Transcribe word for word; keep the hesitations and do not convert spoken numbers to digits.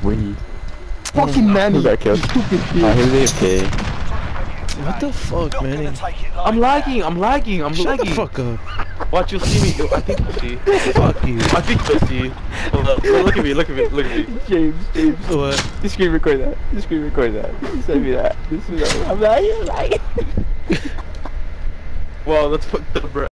Winnie. Fucking Manny. Who got killed? Stupid Oh, bitch. he was A F K. What the fuck, man? I'm lagging, I'm lagging, I'm Shut lagging. the fuck up. Watch, you'll see me. Yo, I think you'll see. Fuck you. I think you'll see. Hold up. Look at me, look at me, look at me. James, James. What? Just screen record that. Just screen record that. Just send me that. This is I'm lagging, I'm lagging. Wow, that's fucked up, bro.